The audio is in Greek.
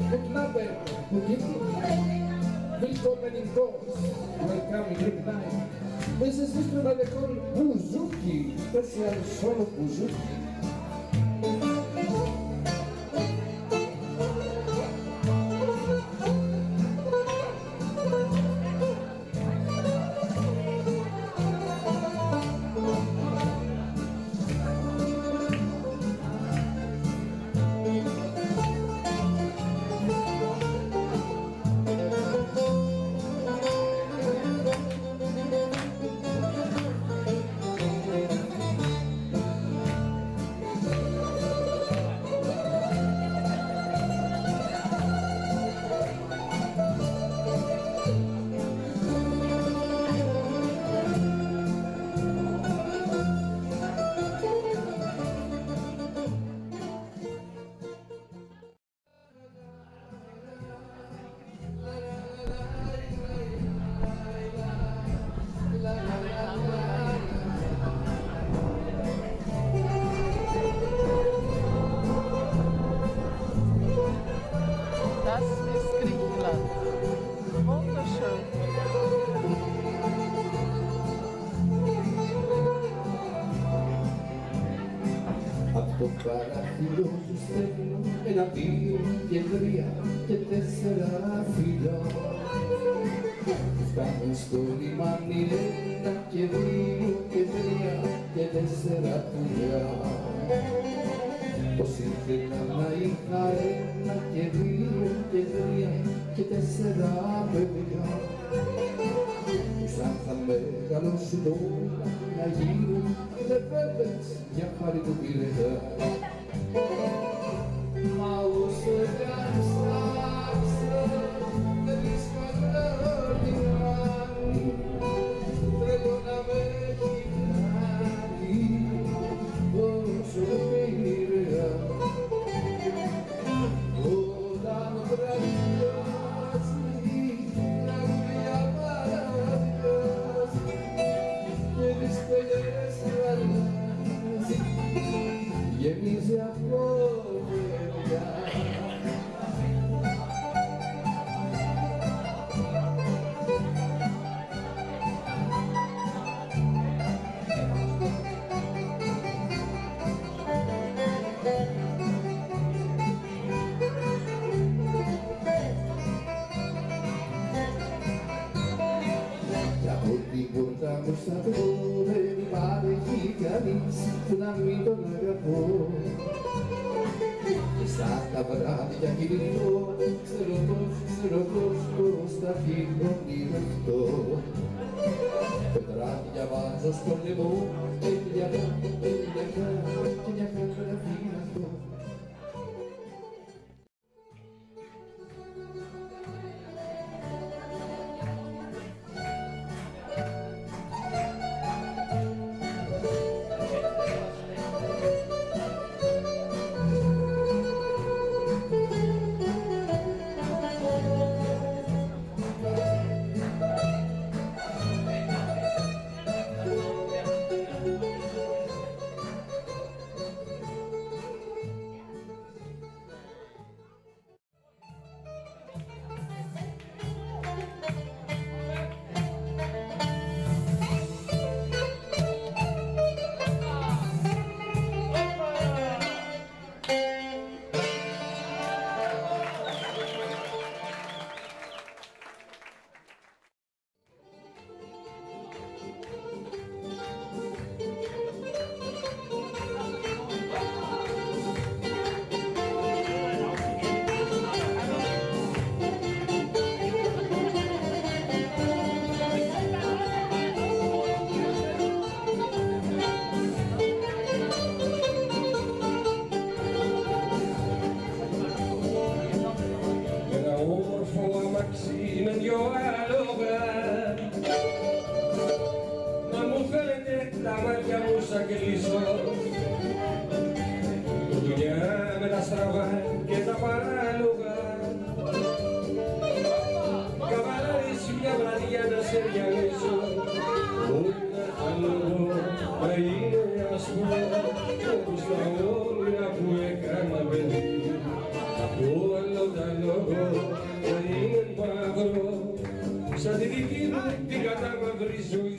good lover, good evening. Willkommen in Ghost, welcome in good night. This is Mr. Badekon Buzuki, special solo Buzuki. Das ist Griechenland. Wunderschön. Από το παράθυρο σου στέλνω ένα δύο και τρία και τέσσερα φιλιά. Φτάνουν στο λιμάνι ένα και δύο και τρία και τέσσερα πουλιά. Πως ήθελα να είχα ένα και δύο και τρία και τέσσερα παιδιά. Σαν θα μεγαλώσουν όλα να γίνουν λεβέντες για χάρη του πυρετά. Μα όσο κάνεις άξα δεν βρίσκω λιβάνι. Θέλω να με έχει κάνει όσο πειραιά. Όταν βραδιάζει τραγουδιά παραδιάζει και τις πελιές αλλάζει γεμίζει από παιδιά. Την πόρτα μου σταθώ δεν υπάρχει κανείς που να μην τον αγαπώ. Και σαν τα βράδια κινητώ ξέρω πώς θα ονειρευτώ. Πετράδια βάζω στο λαιμό και μια χαρά αυτό. με δυο άλογα μα μου φαίνεται τα μάτια μου σαν κλείσω δουλειά με τα στραβά και τα παράλογα καβαλάρεις μια βραδιά να σε διαλύσω όλοι να θέλω να είναι ας πούμε όπως τα όνειρα που έκανα παιδί από άλλο τα λόγια σαν τη δική μου την κατάμαυρη ζωή.